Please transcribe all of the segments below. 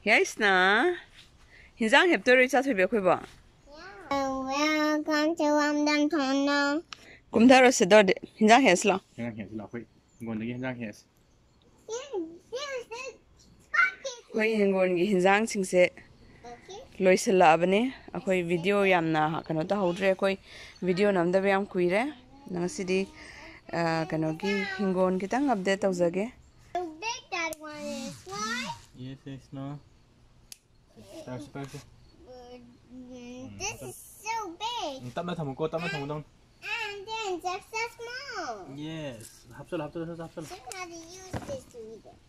Yes na. Hinjang hep to ri cha thoi be khoi ba. Welcome to Lamdam Taamna. Kumdaro se do hinjang hes la. Hinjang hes la khoi. Ngon gi hinjang hes. Khoi hingon gi hinjang sing se loisala abane akhoi video yamna kano ta hodre khoi video namda be yam kuire ngasidi kano gi hingon kitang update tawjage. How big that one is, what? Yes, yes, no. This is so big. Tamna thamu ko, tamna thamu dong. And then just so small. Yes. Hapsal. So how to use this to eat it?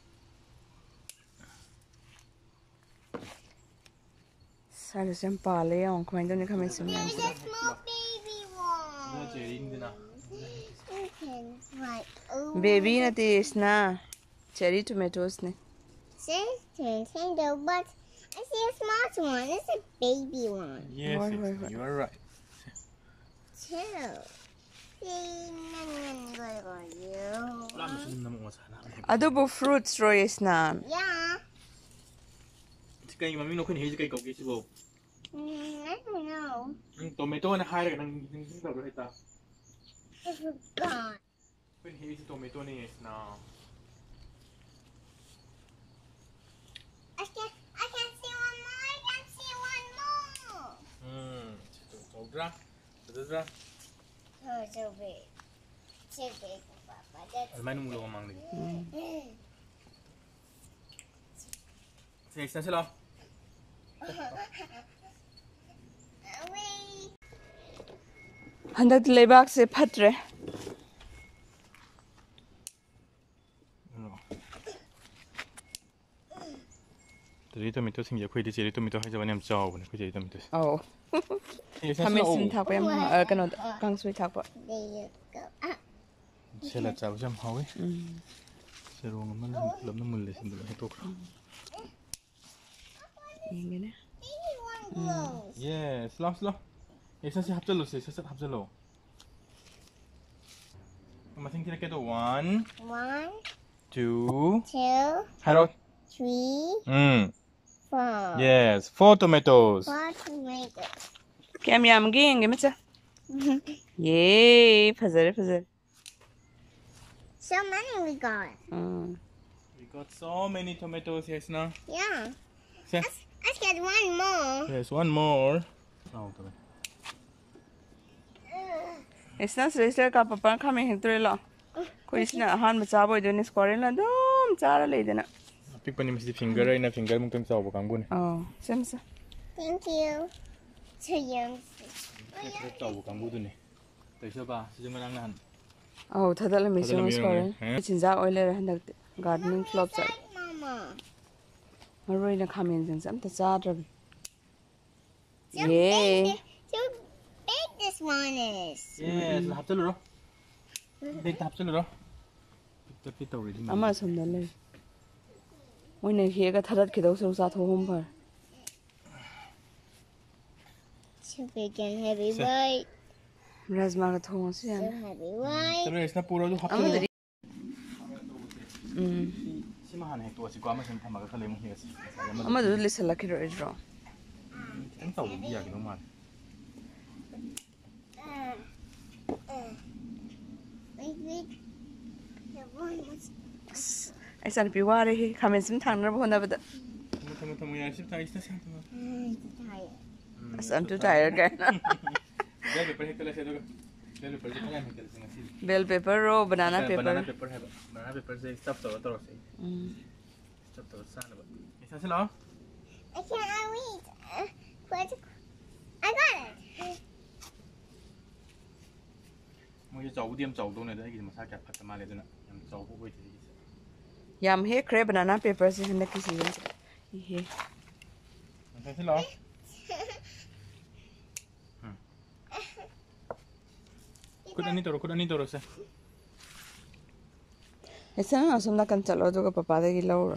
Sare sem pale on khain doni khamen sim There's a small baby one. Na cherin dina. Okay, right. Oh. baby na tis na cherry tomatoes ne. Says Nintendo, but I see a small one. It's a baby one. Yes, yes, you are right. Two. Adobo fruits royes na. Yeah. Kay mami no kun hej kay ko kisi bo. I don't know. Tomato na hai nang sa ro ita. I forgot. Kun hej tomato ni is na. I can see one more. I can see one more. Todra. Todra. Oh, so big. So big, Papa. That's Almay no mulo mang lagi. Sige, isa sila. Wait. Handak lebak se phatre. Cherry tomato sing khoi di cherry tomato hai jawan yam chaw ne khoi cherry tomato. Oh. Khamen sim thak pa yam kano kang sui thak pa. There you go. Sela chaw jam hawi. Serong man lam na mul le sim le to kra. Ingene. Baby one glows. Yes, slow. Isa si hapjalo si isa hapjalo. Masing tira kedo 1 1, 2 2, Haro. 3, 4. Yes, 4 tomatoes. 4 tomatoes. Kem yam gi ingeme cha. Yay, phazare. So many we got. We got so many tomatoes, yes now. Yeah. Yes. Let's get one more. Yes, one more. Oh, Isna sre ka papa khamen hektre la. Ko isna han ma cha boy doni score la dom chara le dena. Pick pani mesti finger right na finger mungkin chaw ba kanggun. Oh, sem sa. Thank you. So yum. Chaw ba kanggu tu ni. Taisa ba, sejeng manang nan. Oh, thadala mi sem score. Eh? Chinja oile handak gardening flop cha. Mama. Maroi na khamen jeng sam ta cha dra. So Yay. big, so big this one is. Yes, hapjalo ro. Dek hapjalo ro. Tapi tahu ni. Ama som da le. Moi ne he ga thadat khidau so sa tho hom par. So big and heavy, right? Rajma ga tho se So yan. heavy, right? Tapi isna pura tu Ama hapjalo. dari. Si mahan hek tu si gua macam thamaga khale mu yes. Ama du le sala khiro ro. Kan tahu dia gitu man. Wait. The one was. Ai san pi ware he khamen sim thang na bhona bada. Tamu ya sip ta isna sam tamu. Tired. As I'm too tired guy. Bel paper hek tala se do. Bel paper je kaya hek tala se ngasi. Bell pepper ro banana Banana pepper. paper hai. Banana paper se stuff to se. Stuff to sana ba. Isna se lo. I can't wait. I got it. Mo je chaw diam chaw do ne da gi ma sa kya phat ma le do na. Yam chaw ko wei ti. Yam he cre banana pepper se handa kisi yin. He. Isna se lo. Kuda ni toro se. Esa na asum na kan chalo to ka papa de gi law.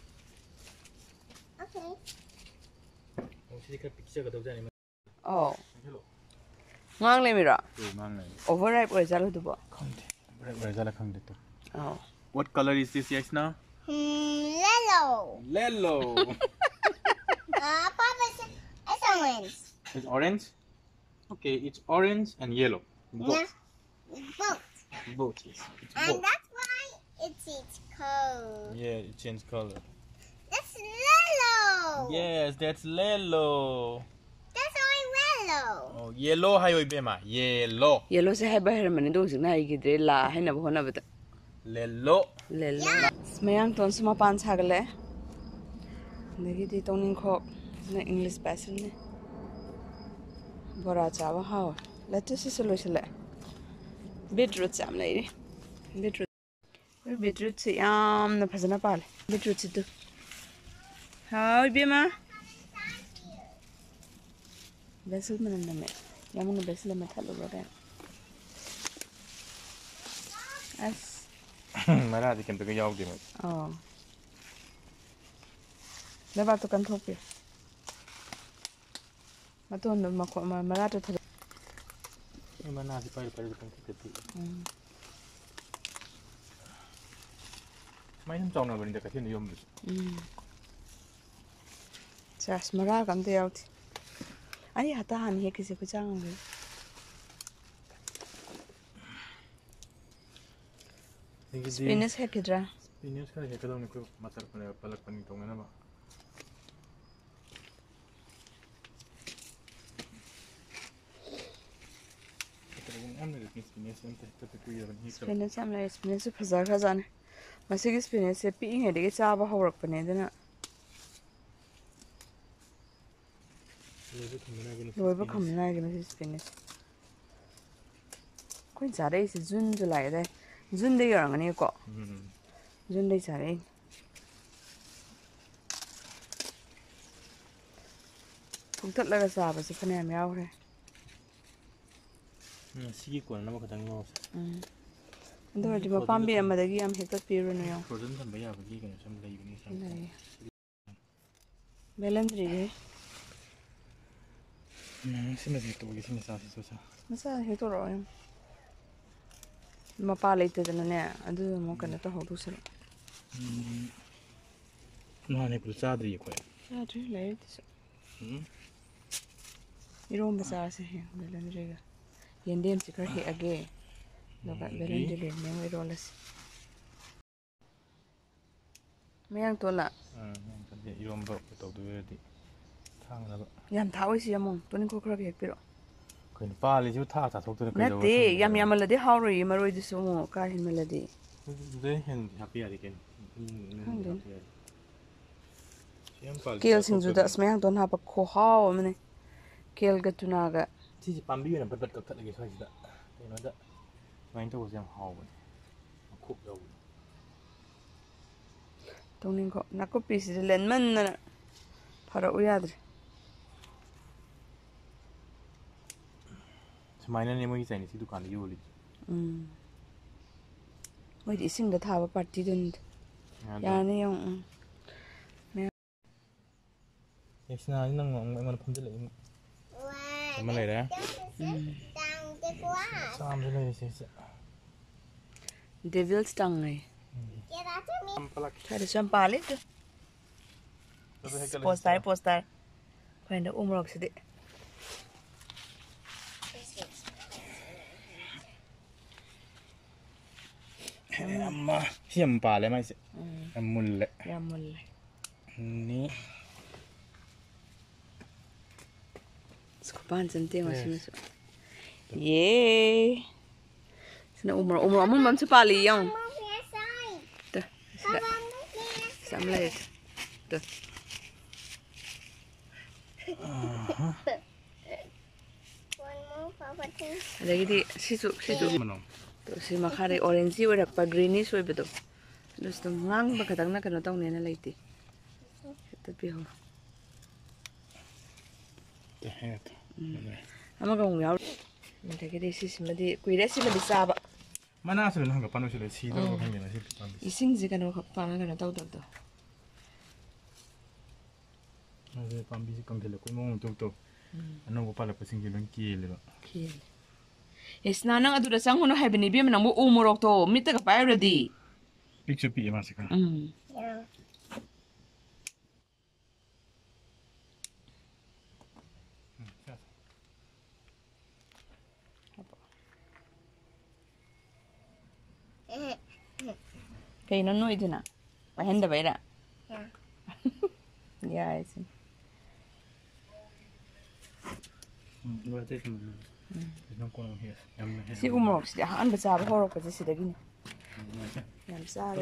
Okay. Mo si ka picture ka do jani. Oh. Ngang le mi ra. Mang nei. Overripe oi chalo to ba. Khangde. Bra jala khangde to. Oh. What color is this yes now? Yellow. Lello. Papa, it's orange. It's orange? Okay, it's orange and yellow. Both. Yeah, both. Both, yes. It's And both. that's why it's cold. Yeah, it changed color. That's yellow. Yes, that's yellow. That's only yellow. Oh, yellow hayo ibema. Yellow. Yellow se hai bahar mane do sing na hi gidre la hai na bhona bata. Lelo. Lelo. Smayang ton suma pan sagale. Nagi di toning kho na English special ne. Bora chawa ha. Lettuce solution le. Beetroot sam lai ri. Beetroot. Beetroot se yam na phajana pal. Beetroot se tu. How ibema? Basil mana na me. Yamuna basil ma thalo ba. As Mara di kem to ga yaw di ma. oh. Leva to kan thopi. Maton ma ko ma mara to thalo. Mana di pai pai kan ti ti. Mai nam chong na ba ni da ka thiên yom bi. Chas mara kam te yaut. Ani hata han he kisi ko chang ngi. Spinach hai kidra. Spinach ka he ka dong ni ko matar pa palak pa ni tong na ba. Spinach am lai spinach phazar khazan. Masigi spinach se pi nge de cha ba hawrak pane dana. Loi ba kham na ge na spinach. Koi zare is June July de. June de yang ani ko. June de zare. Puktat la ga sa ba se phane am yaw re. Sigi ko na ba ka dang mo. Ando di ma pambi amadagi am hektat piru no yo. Frozen tham ba ya ba gi ka sam lai ni sam. Belandri ge. Sina di to gi sina sa si so sa. Masa heto ro yam. Ma pa leite dana ne adu mo kana to hodu sar. No ne pru sa dri ko. Sa dri lai dis. Irom ba sa se he belandri ge. Yendem sikar he age. Loka belandri le ne mai rolas. Mayang to la. Irom ba to du di. Thang na ba. Yam thawai si among tonin ko khra hek piro. Ko ni pa le ju tha tha thok to Na te yam yam la de hawri maroi disu mo ka hin mala de. De hen happy ari ken. Kel sing ju da smayang ton ha pa kho haw mane. Kel ga tuna ga. Chi pambi na bat bat ka khat lagi sai da. Te no da. Mai to jam haw ba. Khop do. Tonin ko nakko pisi de len man na. Phara u yadre. Smaina ne mo gi sai ni si dukan yo li. Moi di sing da thawa party dun. Ya ne yong. Yes na nang man phum de le. Wow. Ma le da. Down the grass. Sam de le si si. Devil's tongue ngai. Get out of me. Palak. Thada sam pale tu. Postar. Kwenda umrok sidi. Amma siam pale mai si. Amulle. Ya mulle. Ni. Skupan sente masih masuk. Ye. Sana umrok amun mam sepali yang. Move your side. Tuh. Papa, move your side. Samlet. Tuh. One more, Papa, too. Ada gini sisu. Mano. Tuh si makari orange udah pa greenish way betul. Terus tuh ngang bakatang na kano tong nena lagi. Tapi ho. Het. Ama kang yaw. Minta kita isi semadi kuira sila bisa ba. Mana sila nang kapano sila si do ko kanya si pambi. Ising sih kano kapana kano tahu tahu tuh. Ade pambi si kang dele ko mo to. Ano ko pala pasing gilong kile ba. Kil. Yes nanang adu dasang hono hai bini biam nang mo umurok to mita ka pa ready. Picture pi masika. Yeah. Kay no idina. Mahenda baira. Yeah, it's si umrok si han baca horok pa si dagini. Yam sa.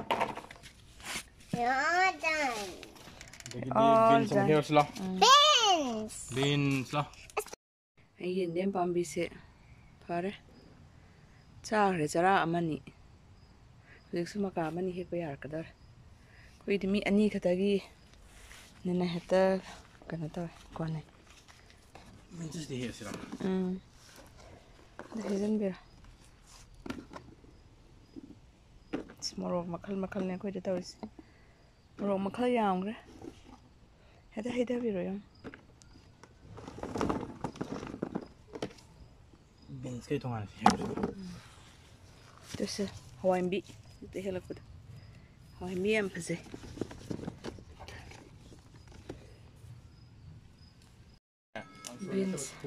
Yeah, done. Beans some here sla. Beans. Beans la. Ay yun pambi se. Pare. Chare chara amani. Hujik sumaka amani he ko yar kadar. Koi dimi ani khatagi nena heta kana ta kone. Beans de here sla. The hidden beer. It's morok makal ne koi de tawis. Morok makal yam gre. Heta biro yam. Beans kay tongan here. This Hawaiian bee. The hell of it. Hawaiian bee am pase. Beans.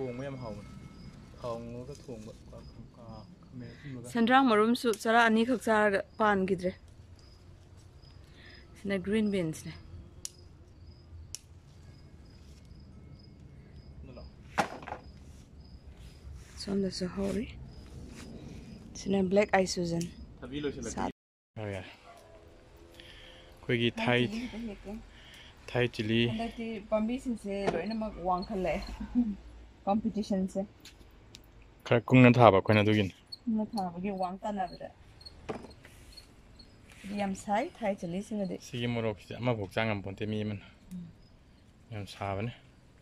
Sandrang marum soup sara ani khak char pan gidre. Sina green beans ne. Some the sahori. Sina black eye Susan. Oh yeah. Koigi Thai chili. And the Bambi since loina mak wang khale. Competition se. Kung na thaba ko na dugin. Na tha bagi wang ta na bada. Yam sai Thai chili singa de. Sige morok si ama bok chang am ponte mi man. Yam sa ba ne.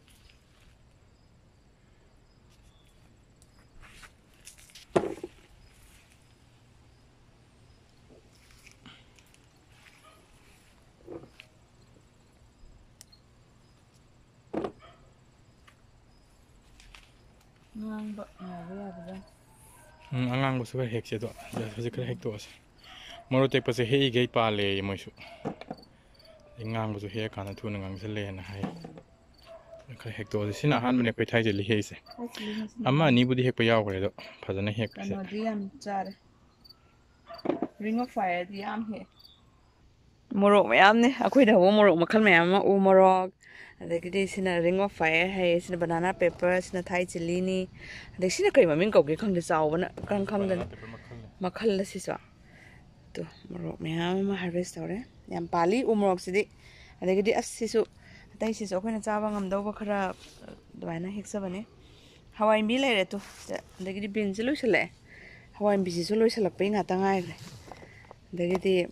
Ngang ba na bada. Angang ko suka hek se to. Ja se kra hek to as. Moro tek pa se hei gei pa le mo su. Ngang ko su he ka na thu na ngang se le na hai. Kra hek to sin a han mane koi thai chili hei se. Ama ni budi hek pa yaw kre do. Phajana hek se. No diam char. Ring of fire diam he. Morok mayam ne akhoi da wo morok makhal mayam ma u morok. Adagidi sina ring of fire hai sina banana pepper sina Thai chili ni. Adag sina kai maming kau ke khang de chaw bana kang dan makhal la si so. To morok mayam ma harvest tawre. Yam pali u morok sidi. Adagidi as si so tai si so khoi na chawa ngam do ba khara dwaina heksa bane. Hawai bi lai re to. Adagidi beans lu sele. Hawai bi si so lu selak pe nga ta ngai re. Adagidi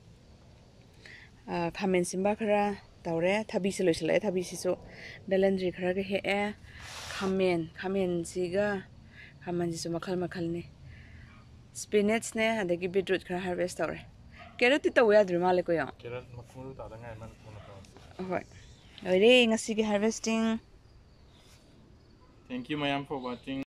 khamen simba khara tawre thabi se loisale thabi si so belandri khara ge he khamen siga khaman si so makhal ne spinach ne adagi beetroot khara harvest tawre carrot ti taw yadri male ko ya Carrot makul ta da ngai man ko. Hoi ore ngasi ge harvesting. Thank you mayam for watching.